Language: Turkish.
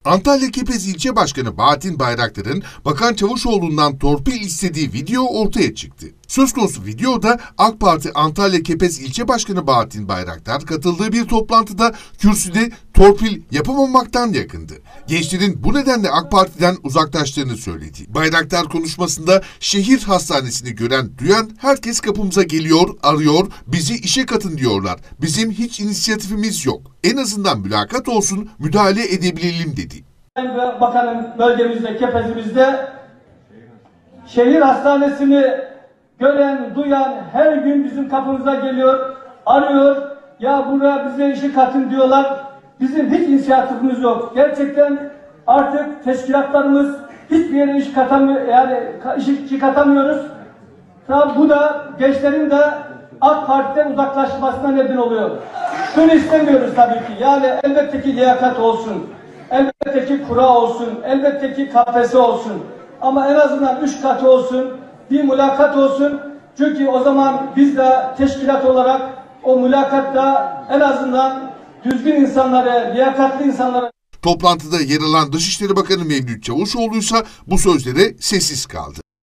Antalya Kepez İlçe Başkanı Bahattin Bayraktar'ın Bakan Çavuşoğlu'ndan torpil istediği video ortaya çıktı. Söz konusu videoda AK Parti Antalya Kepez İlçe Başkanı Bahattin Bayraktar katıldığı bir toplantıda kürsüde torpil yapamamaktan yakındı. Gençlerin bu nedenle AK Parti'den uzaklaştığını söyledi. Bayraktar konuşmasında şehir hastanesini gören, duyan herkes kapımıza geliyor, arıyor, bizi işe katın diyorlar. Bizim hiç inisiyatifimiz yok. En azından mülakat olsun, müdahale edebilelim dedi. Bakanın bölgemizde, Kepez'imizde şehir hastanesini gören, duyan her gün bizim kapımıza geliyor, arıyor. Ya buraya bize işi katın diyorlar. Bizim hiç inisiyatifimiz yok. Gerçekten artık teşkilatlarımız hiçbir yere iş katamıyor, yani işi katamıyoruz. Bu da gençlerin de AK Parti'den uzaklaşmasına neden oluyor. Şunu istemiyoruz tabii ki. Yani elbette ki liyakat olsun. Elbette ki kura olsun. Elbette ki KPSS olsun. Ama en azından 3 katı olsun. Bir mülakat olsun. Çünkü o zaman biz de teşkilat olarak o mülakatta en azından düzgün insanları, liyakatli insanları... Toplantıda yer alan Dışişleri Bakanı Mevlüt Çavuşoğlu ise bu sözlere sessiz kaldı.